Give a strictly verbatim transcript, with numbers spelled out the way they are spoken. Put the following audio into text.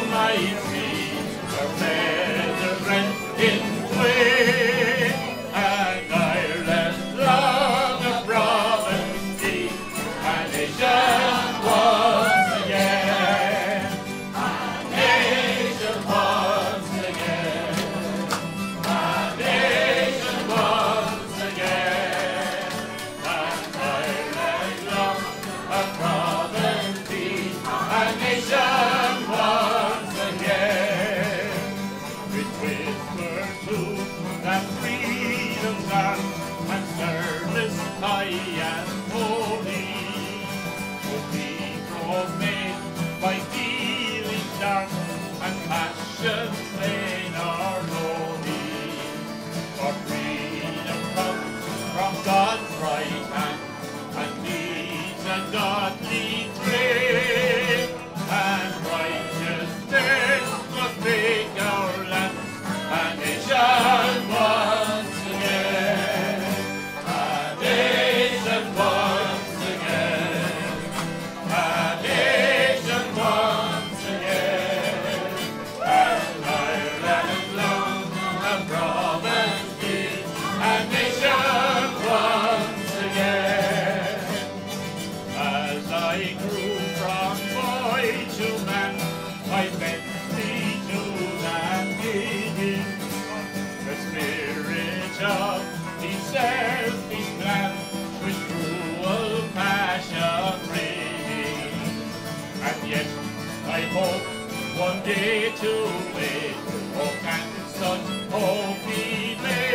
my feet were feather in twain, and Ireland long a province deep, a nation once again, a nation once again, a nation once again, and Ireland long a province deep, a nation once again. With whisper to that freedom's arm and service high and holy, will be proclaimed by feeling dark and passion plain or lowly. For freedom comes from God's right hand and needs a godly train, and righteousness must make our land a nation once again, a nation once again, a nation once again, and Ireland long a province be, a nation once again. As I grew from boy to man, I bent me to that meeting. The spirit of his selfish plan with cruel passion reigning. And yet I hope one day to wait. Oh, can such hope be made?